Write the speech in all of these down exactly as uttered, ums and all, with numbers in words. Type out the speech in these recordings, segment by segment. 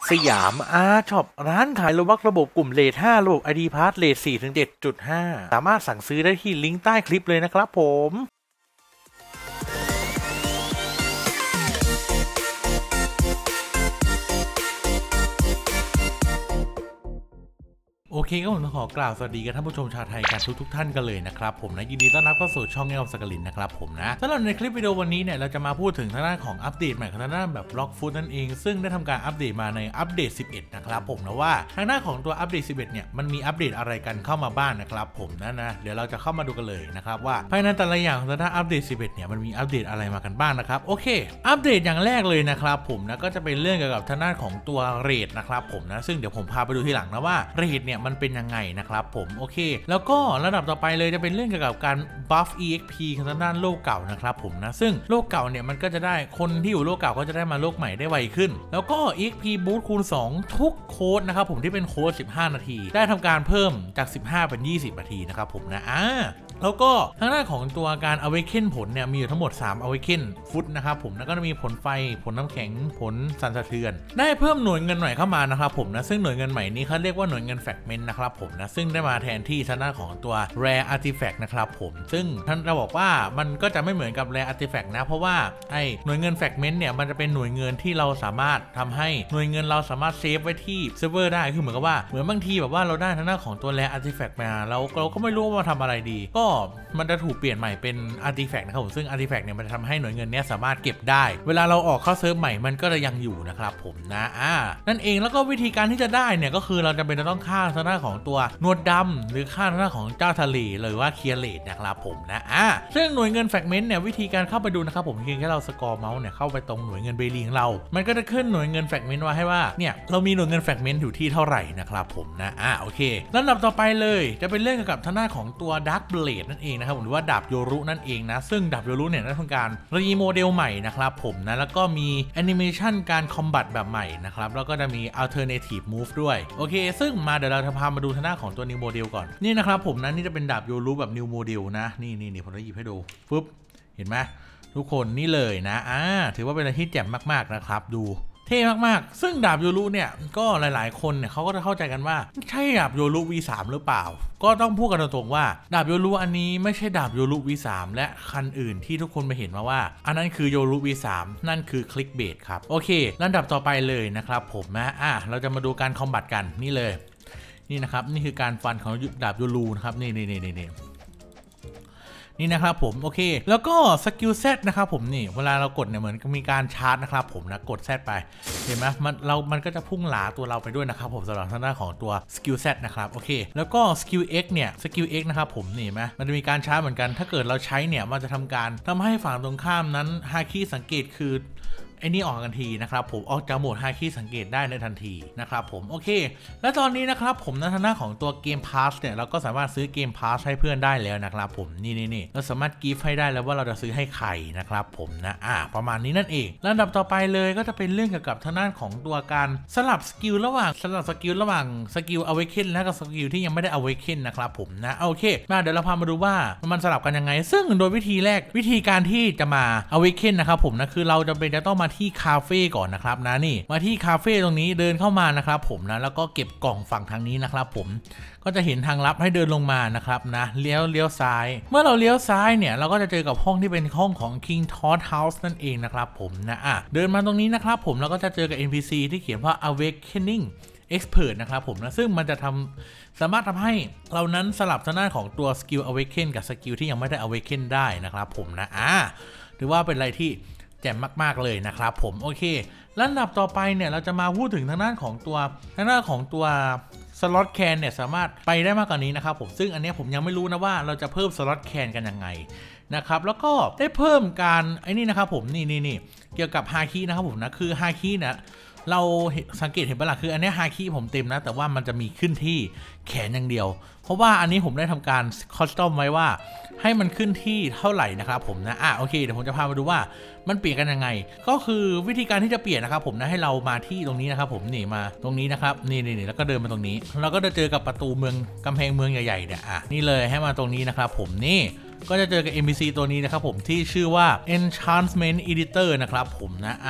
สยามอาร์ช็อปร้านขายโลบักระบบกลุ่มเลทห้าระบบ ไอ ดี Pass เลท สี่ถึงเจ็ดจุดห้า สามารถสั่งซื้อได้ที่ลิงก์ใต้คลิปเลยนะครับผมโอเคก็ผมต้องขอกล่าวสวัสดีกับท่านผู้ชมชาวไทยกันทุกทุกท่านกันเลยนะครับผมนะยินดีต้อนรับเข้าสู่ช่องเงาสกลินนะครับผมนะสำหรับในคลิปวิดีโอวันนี้เนี่ยเราจะมาพูดถึงทางด้านของอัปเดตใหม่ของทางด้านแบบบล็อกฟุตนั่นเองซึ่งได้ทำการอัปเดตมาในอัปเดตสิบเอ็ดนะครับผมนะว่าทางด้านของตัวอัปเดตสิบเอ็ดเนี่ยมันมีอัปเดตอะไรกันเข้ามาบ้าง นะครับผมนะนะเดี๋ยวเราจะเข้ามาดูกันเลยนะครับว่าภายในแต่ละอย่างของทางด้านอัปเดตสิบเอ็ดเนี่ยมันมีอัปเดตอะไรมากันบ้างนะครับโอเคอัปเดตอย่างแรกเลยนะครับผมนะก็จะเป็นเรื่องเกี่ยวกับทางด้านของตัวเรทนะครับผมนะซึ่งเดี๋ยวผมพาไปดูทีหลังนะว่าเรทเนี่ยมันเป็นยังไงนะครับผมโอเคแล้วก็ระดับต่อไปเลยจะเป็นเรื่องเกี่ยวกับการบัฟ อี เอ็กซ์ พี ทางด้านโลกเก่านะครับผมนะซึ่งโลกเก่าเนี่ยมันก็จะได้คนที่อยู่โลกเก่าก็จะได้มาโลกใหม่ได้ไวขึ้นแล้วก็ อี เอ็กซ์ พี Boost คูณสองทุกโค้ดนะครับผมที่เป็นโค้ดสิบห้านาทีได้ทำการเพิ่มจากสิบห้าเป็นยี่สิบนาทีนะครับผมนะอ่าแล้วก็ทางด้านของตัวการ Awaken ผลเนี่ยมีอยู่ทั้งหมดสาม Awaken ฟุตนะครับผมแล้วก็จะมีผลไฟผลน้ำแข็งผลสั่นสะเทือนได้เพิ่มหน่วยเงินใหม่เข้ามานะครับผมนะซึ่งหน่วยเงินใหม่นี้เขาเรียกว่าหน่วยเงิน Fragment นะครับผมนะซึ่งได้มาแทนที่ทางด้านของตัว Rare Artifact นะครับผมซึ่งท่านจะบอกว่ามันก็จะไม่เหมือนกับ Rare Artifact นะเพราะว่าไอ้หน่วยเงิน Fragment เนี่ยมันจะเป็นหน่วยเงินที่เราสามารถทำให้หน่วยเงินเราสามารถเซฟไว้ที่เซิร์ฟเวอร์ได้คือเหมือนกับว่าเหมือนบางทีแบบว่าเราได้ทางด้านของตัว Rare Artifact มาเราเราก็ไม่รู้ว่าทำอะไรดีก็มันจะถูกเปลี่ยนใหม่เป็น Artifact นะครับผมซึ่ง Artifact เนี่ยมันจะทำให้หน่วยเงินนี้สามารถเก็บได้เวลาเราออกเข้าเซิร์ฟใหม่มันก็จะยังอยู่นะครับผมนะอ่านั่นเองแล้วก็วิธีการที่จะได้เนี่ยก็คือเราจะเป็นต้องฆ่าทางด้านของตัวหนวดดำหรือฆ่าทางด้านของเจ้าทะเลหรือว่าเคียร์เลดนะครับผมนะอ่าซึ่งหน่วยเงิน Fragment เนี่ยวิธีการเข้าไปดูนะครับผมเพียงแค่เราสกอร์เมาส์เนี่ยเข้าไปตรงหน่วยเงินเบลีของเรามันก็จะขึ้นหน่วยเงิน Fragment ว่าให้ว่าเนี่ยเรามีหน่วยเงิน Fragment อยู่ที่เท่าไหร่นะครับผมนะอ่าโอเคลำดับต่อไปเลยจะเป็นเรื่องเกี่ยวกับทางด้านของตัว Dark Blade นั่นเองนะครับหรือว่าดาบโยรุนั่นเองนะซึ่งดาบโยรุเนี่ยได้ทำการรีโมเดลใหม่นะครับผมนะแล้วก็มีแอนิเมชันการคอมบัตแบบใหม่นะครับแล้วก็จะมี Alternative Move ด้วยโอเคซึ่งมาเดี๋ยวเราจะพามาดูทางด้านของตัว New Model ก่อนนี่นะครับผมนะนี่จะเป็นดาบโยรุแบบ New Model นะนี่นี่นี่ผมจะหยิบให้ดูปึ๊บเห็นไหมทุกคนนี่เลยนะอ่าถือว่าเป็นอะไรที่แจ่มมากๆนะครับดูเท่มากๆซึ่งดาบโยรุเนี่ยก็หลายๆคนเนี่ยเขาก็จะเข้าใจกันว่าใช่ดาบโยรุ วี สาม หรือเปล่าก็ต้องพูดกันตรงๆว่าดาบโยรุอันนี้ไม่ใช่ดาบโยรุ วี สาม และคันอื่นที่ทุกคนไปเห็นมาว่าอันนั้นคือโยรุ วี สาม นั่นคือคลิกเบสครับโอเคลำดับต่อไปเลยนะครับผมนะอ่ะเราจะมาดูการคอมบัตกันนี่เลยนี่นะครับนี่คือการฟันของดาบโยรุนะครับนี่นี่นี่นี่นี่นะครับผมโอเคแล้วก็สกิลเซตนะครับผมนี่เวลาเรากดเนี่ยเหมือนมีการชาร์จนะครับผมนะกดเซตไปเห็นไหมมันเรามันก็จะพุ่งหลาตัวเราไปด้วยนะครับผมสำหรับทางด้านของตัวสกิลเซตนะครับโอเคแล้วก็สกิล X เนี่ยสกิล X นะครับผมนี่เห็นไหมมันจะมีการชาร์จเหมือนกันถ้าเกิดเราใช้เนี่ยมันจะทำการทำให้ฝั่งตรงข้ามนั้นฮาคิสังเกตคือไอ้นี่ออกกันทีนะครับผมออกจากโหมดฮาคิสังเกตได้ในทันทีนะครับผมโอเคและตอนนี้นะครับผมในฐานะของตัวเกมพาสเนี่ยเราก็สามารถซื้อเกมพาสให้เพื่อนได้แล้วนะครับผมนี่นี่นี่เราสามารถกิฟต์ให้ได้แล้วว่าเราจะซื้อให้ใครนะครับผมนะอ่าประมาณนี้นั่นเองลำดับต่อไปเลยก็จะเป็นเรื่องเกี่ยวกับทางด้านของตัวการสลับสกิลระหว่างสลับสกิลระหว่างสกิล Awaken และกับสกิลที่ยังไม่ได้ Awaken นะครับผมนะโอเคมาเดี๋ยวเราพามาดูว่ามันสลับกันยังไงซึ่งโดยวิธีแรกวิธีการที่จะมา Awaken นะครับผมนะคือเราจะเป็นจะต้องมาที่คาเฟ่ก่อนนะครับนะนี่มาที่คาเฟ่ตรงนี้เดินเข้ามานะครับผมนะแล้วก็เก็บกล่องฝั่งทางนี้นะครับผมก็จะเห็นทางลับให้เดินลงมานะครับนะเลี้ยวเลี้ยวซ้ายเมื่อเราเลี้ยวซ้ายเนี่ยเราก็จะเจอกับห้องที่เป็นห้องของ King Todd House นั่นเองนะครับผมนะอ่ะเดินมาตรงนี้นะครับผมเราก็จะเจอกับ เอ็น พี ซี ที่เขียนว่า Awakening Expert นะครับผมนะซึ่งมันจะทำสามารถทำให้เรานั้นสลับทางด้านของตัวสกิล Awaken กับสกิลที่ยังไม่ได้ Awaken ได้นะครับผมนะอ่ะถือว่าเป็นอะไรที่แจ่มมากๆเลยนะครับผมโอเคลำดับต่อไปเนี่ยเราจะมาพูดถึงทางด้านของตัวทางด้านของตัวสล็อตแคนเนี่ยสามารถไปได้มากกว่านี้นะครับผมซึ่งอันนี้ผมยังไม่รู้นะว่าเราจะเพิ่มสล็อตแคนกันยังไงนะครับแล้วก็ได้เพิ่มการไอ้นี่นะครับผมนี่นี่นี่เกี่ยวกับฮาคินะครับผมนะคือฮาคิเนี่ยเราสังเกตเห็นปะล่ะคืออันนี้ฮาคิผมเต็มนะแต่ว่ามันจะมีขึ้นที่แขนอย่างเดียวเพราะว่าอันนี้ผมได้ทำการคอสตอมไว้ว่าให้มันขึ้นที่เท่าไหร่นะครับผมนะอ่ะโอเคเดี๋ยวผมจะพามาดูว่ามันเปลี่ยนกันยังไงก็คือวิธีการที่จะเปลี่ยนนะครับผมนะให้เรามาที่ตรงนี้นะครับผมนี่มาตรงนี้นะครับนี่นี่แล้วก็เดินมาตรงนี้เราก็จะเจอกับประตูเมืองกำแพงเมืองใหญ่ๆเนี่ยอ่ะนี่เลยให้มาตรงนี้นะครับผมนี่ก็จะเจอกับ เอ็น พี ซี ตัวนี้นะครับผมที่ชื่อว่า Enchantment Editor นะครับผมนะอ่ะ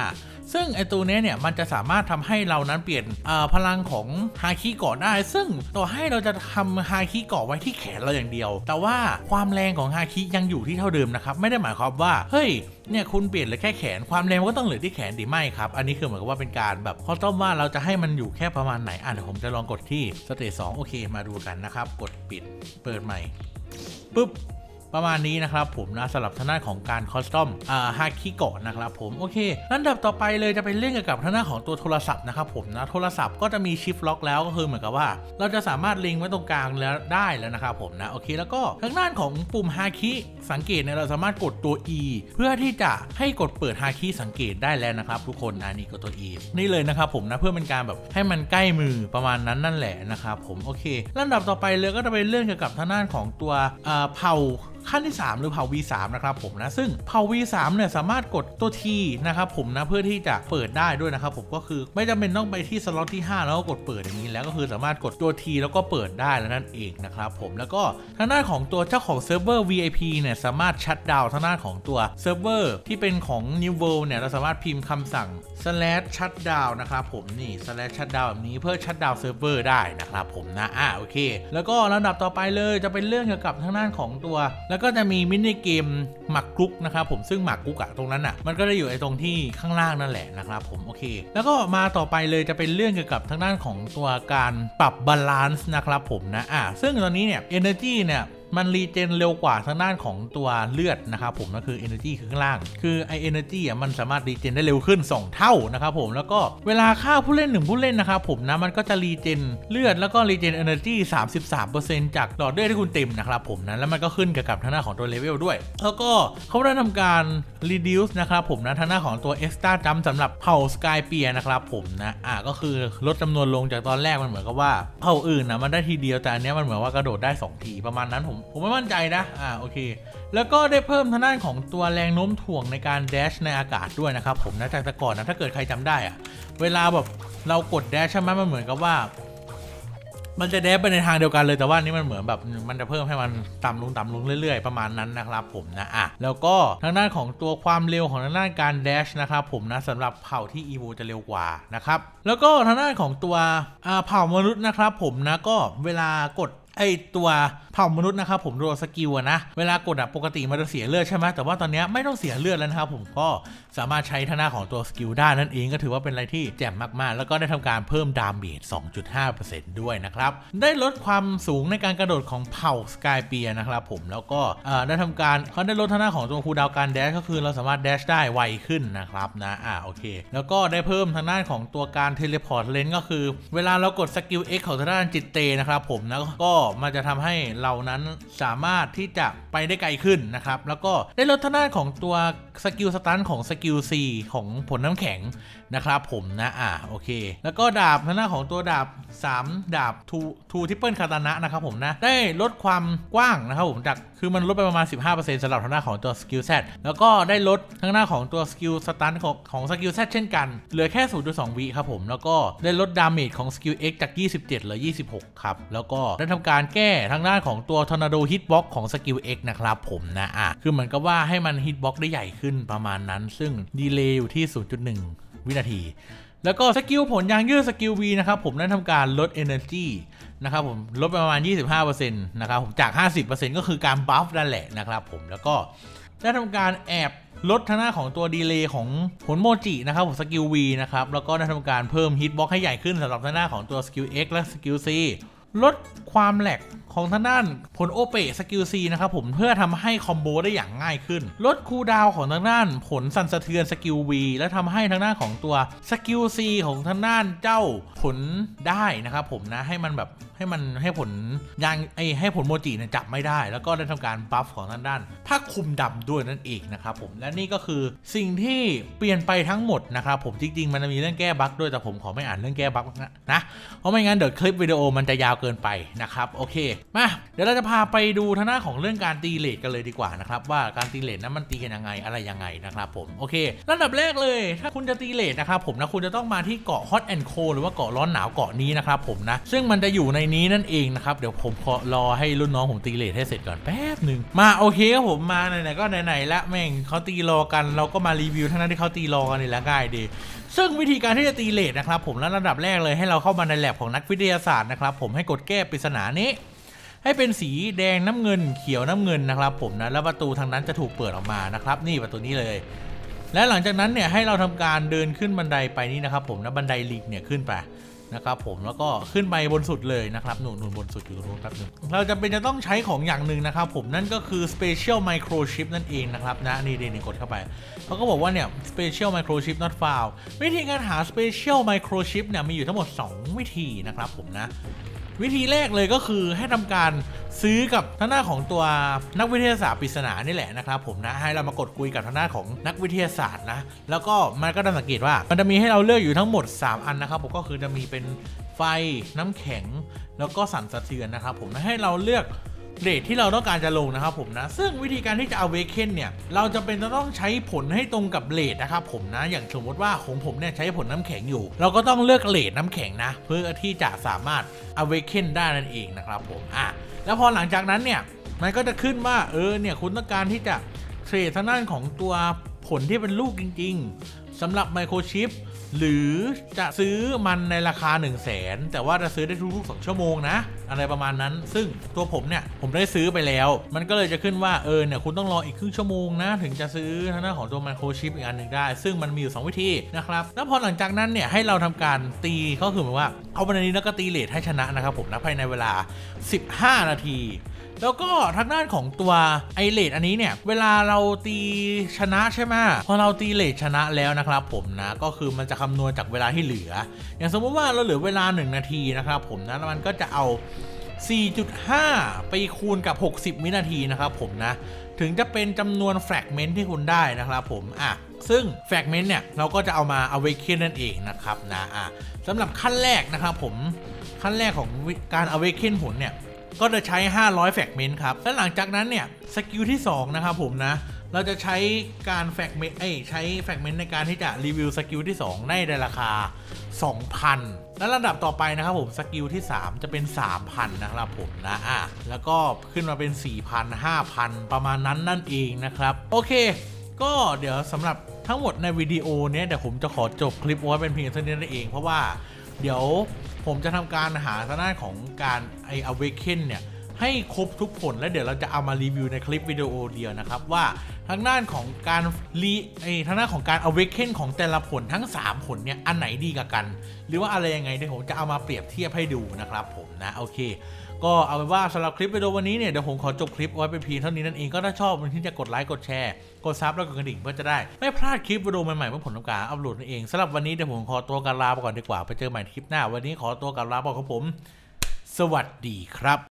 ซึ่งไอตัวนี้เนี่ยมันจะสามารถทำให้เรานั้นเปลี่ยนพลังของฮาคิเกาะได้ซึ่งต่อให้เราจะทำฮาคิเกาะไว้ที่แขนเราอย่างเดียวแต่ว่าความแรงของฮาคิยังอยู่ที่เท่าเดิมนะครับไม่ได้หมายความว่าเฮ้ยเนี่ยคุณเปลี่ยนเลยแค่แขนความแรงก็ต้องเหลือที่แขนดีไม่ครับอันนี้คือเหมือนกับว่าเป็นการแบบคอสตอมว่าเราจะให้มันอยู่แค่ประมาณไหนอ่ะเดี๋ยวผมจะลองกดที่สเตจสองโอเคมาดูกันนะครับกดปิดเปิดใหม่ปุ๊บประมาณนี้นะครับผมนะสำหรับทางด้านของการคอสตอมอ่าฮาคิโกะนะครับผมโอเคลำดับต่อไปเลยจะเป็นเรื่องเกี่ยวกับทางด้านของตัวโทรศัพท์นะครับผมนะโทรศัพท์ก็จะมีชิฟล็อกแล้วก็คือเหมือนกับว่าเราจะสามารถเล็งไว้ตรงกลางแล้วได้แล้วนะครับผมนะโอเคแล้วก็ทางด้านของปุ่มฮาคิสังเกตเนี่ยเราสามารถกดตัว E เพื่อที่จะให้กดเปิดฮาคิสังเกตได้แล้วนะครับทุกคนอันนี้กดตัว E นี่เลยนะครับผมนะเพื่อเป็นการแบบให้มันใกล้มือประมาณนั้นนั่นแหละนะครับผมโอเคลำดับต่อไปเลยก็จะเป็นเรื่องเกี่ยวกับทางด้านของตัวเผ่าขั้นที่สามหรือเผ่า วี สาม นะครับผมนะซึ่งเผ่า วี สาม เนี่ยสามารถกดตัว T นะครับผมนะเพื่อที่จะเปิดได้ด้วยนะครับผมก็คือไม่จำเป็นต้องไปที่สล็อตที่ห้าแล้วก็กดเปิดอย่างนี้แล้วก็คือสามารถกดตัว T แล้วก็เปิดได้แล้วนั่นเองนะครับผมแล้วก็ทางด้านของตัวเจ้าของเซิร์ฟเวอร์ วี ไอ พี เนี่ยสามารถชัตดาวน์ทางด้านของตัวเซิร์ฟเวอร์ที่เป็นของ New World เนี่ยเราสามารถพิมพ์คำสั่ง slash shutdown นะครับผมนี่ slash shutdown แบบนี้เพื่อชัตดาวน์เซิร์ฟเวอร์ได้นะครับผมนะอ่ะโอเคแล้วก็ลำดับต่อไปเลยจะเป็นเรื่องเกี่ยวกับทางด้านของตัวแล้วก็จะมีมินิเกมหมักกุ๊กนะครับผมซึ่งหมักกุ๊กอะตรงนั้นอะมันก็จะอยู่ไอ้ตรงที่ข้างล่างนั่นแหละนะครับผมโอเคแล้วก็มาต่อไปเลยจะเป็นเรื่องเกี่ยวกับทางด้านของตัวการปรับบาลานซ์นะครับผมนะอ่ะซึ่งตอนนี้เนี่ย Energy เนี่ยมันรีเจนเร็วกว่าทางด้านของตัวเลือดนะครับผมก็คือ Energy คือข้างล่างคือไอ Energy อ่ะมันสามารถรีเจนได้เร็วขึ้นสองเท่านะครับผมแล้วก็เวลาฆ่าผู้เล่นหนึ่งผู้เล่นนะครับผมนะมันก็จะรีเจนเลือดแล้วก็รีเจน Energy สามสิบสามเปอร์เซ็นต์ จากหลอดเลือดที่คุณเต็มนะครับผมนะแล้วมันก็ขึ้นกับทางด้านของตัวเลเวลด้วยแล้วก็เขาได้ทำการ reduce นะครับผมนะทางด้านของตัว extra jump สำหรับเผ่า Sky Spear นะครับผมนะอ่ะก็คือลดจำนวนลงจากตอนแรกมันเหมือนกับว่าเผ่าอื่นนะมันได้ทีเดียวแต่อันนี้มันเหมือนว่ากระโดดได้สองทีประมาณนั้นผมผมไม่มั่นใจนะอ่าโอเคแล้วก็ได้เพิ่มทางด้านของตัวแรงโน้มถ่วงในการแดชในอากาศด้วยนะครับผมนะจากแต่ก่อนนะถ้าเกิดใครจำได้อะเวลาแบบเรากดแดชใช่ไหมมันเหมือนกับว่ามันจะแดชไปในทางเดียวกันเลยแต่ว่านี่มันเหมือนแบบมันจะเพิ่มให้มันต่ำลงต่ำลงเรื่อยๆประมาณนั้นนะครับผมนะอ่ะแล้วก็ทางด้านของตัวความเร็วของทางด้านการแดชนะครับผมนะสำหรับเผ่าที่อีโวจะเร็วกว่านะครับแล้วก็ทางด้านของตัวเผ่ามนุษย์นะครับผมนะก็เวลากดไอตัวเผ่ามนุษย์นะครับผมโดนสกิลนะเวลากดอะปกติมันจะเสียเลือดใช่ไหมแต่ว่าตอนนี้ไม่ต้องเสียเลือดแล้วนะครับผมก็สามารถใช้ทางด้านของตัวสกิลได้นั่นเองก็ถือว่าเป็นอะไรที่แจ่มมากๆแล้วก็ได้ทำการเพิ่มดาเมจ สองจุดห้าเปอร์เซ็นต์ ด้วยนะครับได้ลดความสูงในการกระโดดของเผ่าสกายเปียร์นะครับผมแล้วก็ได้ทำการเขาได้ลดทางด้านของตัวคูลดาวน์การแดชก็คือเราสามารถแดชได้ไวขึ้นนะครับนะอ่าโอเคแล้วก็ได้เพิ่มทางด้านของตัวการเทเลพอร์ตเลนก็คือเวลาเรากดสกิล X ของทางด้านจิตเตนะครับผมนะก็มันจะทำให้เรานั้นสามารถที่จะไปได้ไกลขึ้นนะครับแล้วก็ได้ลดทางด้านของตัวสกิลสตันของสกิล C ของผลน้ำแข็งนะครับผมนะอ่าโอเคแล้วก็ดาบทางด้านของตัวดาบสามดาบทูทูทิปเปิลคาตานะนะครับผมนะได้ลดความกว้างนะครับผมจากคือมันลดไปประมาณ สิบห้าเปอร์เซ็นต์ สำหรับทางด้านของตัวสกิล Z แล้วก็ได้ลดทางด้านของตัวสกิลสตันของของสกิล Z เช่นกันเหลือแค่ ศูนย์จุดสอง วิครับผมแล้วก็ได้ลดดาเมจของสกิล X จากยี่สิบเจ็ดเหลือยี่สิบหกครับแล้วก็ได้ทำการแก้ทางด้านของตัวทอร์นาโดฮิตบ็อกของสกิล X นะครับผมนะอ่ะคือเหมือนกับว่าให้มันฮิตบ็อกได้ใหญ่ขึ้นประมาณนั้นซึ่งดีเลย์อยู่ที่ ศูนย์จุดหนึ่ง วินาทีแล้วก็สกิลผลยางยืดสกิล V นะครับผมได้ทำการลด Energy นะครับผมลดไปประมาณ ยี่สิบห้าเปอร์เซ็นต์ นะครับผมจาก ห้าสิบเปอร์เซ็นต์ ก็คือการบัฟนั่นแหละนะครับผมแล้วก็ได้ทำการแอบลดทางหน้าของตัวดีเลย์ของผลโมจินะครับผมสกิล V นะครับแล้วก็ได้ทำการเพิ่มฮิตบ็อกให้ใหญ่ขึ้นสำหรับทางหน้าของตัวสกิล X และสกิล C ลดความแหลกของทางด้านผลโอเปสกิล C นะครับผมเพื่อทำให้คอมโบได้อย่างง่ายขึ้นลดคูลดาวน์ของทางด้านผลสั่นสะเทือนสกิล V และทำให้ทางด้านของตัวสกิล C ของทางด้านเจ้าผลได้นะครับผมนะให้มันแบบให้มันให้ผลยางไอให้ผลโมจิเนี่ยจับไม่ได้แล้วก็ได้ทำการบัฟของทางด้านผ้าคลุมดำด้วยนั่นเองนะครับผมและนี่ก็คือสิ่งที่เปลี่ยนไปทั้งหมดนะครับผมจริงๆมันจะมีเรื่องแก้บั๊กด้วยแต่ผมขอไม่อ่านเรื่องแก้บั๊กนะนะเพราะไม่งั้นเดี๋ยวคลิปวิดีโอมันจะยาวเเกินไปนะครับโอเคมาเดี๋ยวเราจะพาไปดูทางหน้าของเรื่องการตีเลทกันเลยดีกว่านะครับว่าการตีเลทนั้นมันตีกันยังไงอะไรยังไงนะครับผมโอเคลำดับแรกเลยถ้าคุณจะตีเลทนะครับผมนะคุณจะต้องมาที่เกาะ Hot and Cold หรือว่าเกาะร้อนหนาวเกาะนี้นะครับผมนะซึ่งมันจะอยู่ในนี้นั่นเองนะครับเดี๋ยวผมขอรอให้รุ่นน้องผมตีเลทให้เสร็จก่อนแป๊บหนึ่งมาโอเคครับผมมาไหนๆก็ไหนๆละแม่งเขาตีรอกันเราก็มารีวิวทั้งนั้นที่เขาตีรอกันนี่แหละง่ายดีซึ่งวิธีการที่จะตีเลทนะครับผมแล้วระดับแรกเลยให้เราเข้ามาในแลบของนักวิทยาศาสตร์นะครับผมให้กดแก้ปริศนานี้ให้เป็นสีแดงน้ำเงินเขียวน้ำเงินนะครับผมนะแล้วประตูทางนั้นจะถูกเปิดออกมานะครับนี่ประตูนี้เลยและหลังจากนั้นเนี่ยให้เราทำการเดินขึ้นบันไดไปนี่นะครับผมนะบันไดลิงเนี่ยขึ้นไปนะครับผมแล้วก็ขึ้นไปบนสุดเลยนะครับหนุนหนุนบนสุดอยู่ตรงนู้นครับหนึ่งเราจะเป็นจะต้องใช้ของอย่างหนึ่งนะครับผมนั่นก็คือ Special Microchip นั่นเองนะครับนะนี่นี่กดเข้าไปเขาก็บอกว่าเนี่ย Special Microchip not found วิธีการหา Special Microchip เนี่ยมีอยู่ทั้งหมดสองวิธีนะครับผมนะวิธีแรกเลยก็คือให้ทำการซื้อกับทางหน้าของตัวนักวิทยาศาสตร์ปริศนานี่แหละนะครับผมนะให้เรามากดคุยกับทางหน้าของนักวิทยาศาสตร์นะแล้วก็มันก็จะสังเกตว่ามันจะมีให้เราเลือกอยู่ทั้งหมดสามอันนะครับผมก็คือจะมีเป็นไฟน้ำแข็งแล้วก็สั่นสะเทือนนะครับผมนะให้เราเลือกเรทที่เราต้องการจะลงนะครับผมนะซึ่งวิธีการที่จะ awaken เนี่ยเราจะเป็นจะต้องใช้ผลให้ตรงกับเรทนะครับผมนะอย่างสมมติว่าของผมเนี่ยใช้ผลน้ำแข็งอยู่เราก็ต้องเลือกเรทน้ำแข็งนะเพื่อที่จะสามารถ awaken ได้นั่นเองนะครับผมอ่ะแล้วพอหลังจากนั้นเนี่ยมันก็จะขึ้นว่าเออเนี่ยคุณต้องการที่จะเทรดทางด้านของตัวผลที่เป็นลูกจริงๆสำหรับไมโครชิปหรือจะซื้อมันในราคา หนึ่งแสน แต่ว่าจะซื้อได้ทุกๆสองชั่วโมงนะอะไรประมาณนั้นซึ่งตัวผมเนี่ยผมได้ซื้อไปแล้วมันก็เลยจะขึ้นว่าเออเนี่ยคุณต้องรออีกครึ่งชั่วโมงนะถึงจะซื้อทางด้านของตัวไมโครชิปอีกอันหนึ่งได้ซึ่งมันมีอยู่สองวิธีนะครับแล้วพอหลังจากนั้นเนี่ยให้เราทำการตีก็คือหมายว่าเอาไปในนี้แล้วก็ตีเลทให้ชนะนะครับผมนะภายในเวลาสิบห้านาทีแล้วก็ทางด้านของตัวไอเลทอันนี้เนี่ยเวลาเราตีชนะใช่ไหมพอเราตีเลทชนะแล้วนะครับผมนะก็คือมันจะคำนวณจากเวลาที่เหลืออย่างสมมติว่าเราเหลือเวลาหนึ่งนาทีนะครับผมนะแล้วมันก็จะเอา สี่จุดห้า ไปคูณกับหกสิบวินาทีนะครับผมนะถึงจะเป็นจำนวนแฟกเมนต์ที่คุณได้นะครับผมอ่ะซึ่งแฟกเมนต์เนี่ยเราก็จะเอามา awaken นั่นเองนะครับนะอ่ะสำหรับขั้นแรกนะครับผมขั้นแรกของการ awaken ผลเนี่ยก็จะใช้ห้าร้อยแฟกเมนต์ครับและหลังจากนั้นเนี่ยสกิลที่สองนะครับผมนะเราจะใช้การแฟกเมนต์เอ้ยใช้แฟกเมนต์ในการที่จะรีวิวสกิลที่สองได้ในราคา สองพัน และระดับต่อไปนะครับผมสกิลที่สามจะเป็น สามพัน นะครับผมนะอ่ะแล้วก็ขึ้นมาเป็น สี่พัน ห้าพัน ประมาณนั้นนั่นเองนะครับโอเคก็เดี๋ยวสำหรับทั้งหมดในวิดีโอเนี้ยเดี๋ยวผมจะขอจบคลิปไว้เป็นเพียงเท่านี้นั่นเองเพราะว่าเดี๋ยวผมจะทำการหาทางด้านของการไอ awaken เนี่ยให้ครบทุกผลแล้วเดี๋ยวเราจะเอามารีวิวในคลิปวิดีโอเดียวนะครับว่าทางด้านของการรีไอทางด้านของการ awaken ของแต่ละผลทั้งสามผลเนี่ยอันไหนดีกว่ากันหรือว่าอะไรยังไงเดี๋ยวผมจะเอามาเปรียบเทียบให้ดูนะครับผมนะโอเคก็เอาเป็นว่าสำหรับคลิปวิดีโอวันนี้เนี่ยเดี๋ยวผมขอจบคลิปไว้เป็นเพียงเท่านี้นั่นเองก็ถ้าชอบมันที่จะกดไลค์กดแชร์กดซับแล้วกดกระดิ่งเพื่อจะได้ไม่พลาดคลิปวิดีโอใหม่ๆเมื่อผมทำการอัปโหลดนั่นเองสำหรับวันนี้เดี๋ยวผมขอตัวกันลาไปก่อนดีกว่าไปเจอใหม่คลิปหน้าวันนี้ขอตัวกันลาไปก่อนครับผมสวัสดีครับ